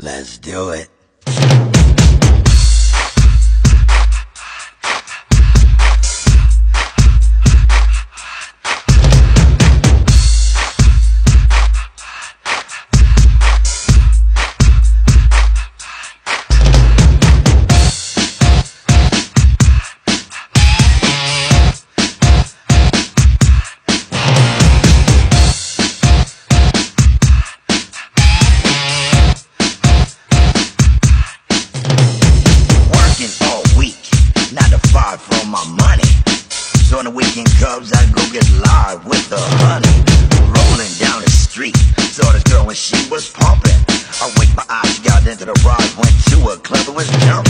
Let's do it. For my money, so on the weekend Cubs I go get live with the honey. Rolling down the street, saw the girl when she was pumping. I winked my eyes, she got into the ride, went to a club and was jumping.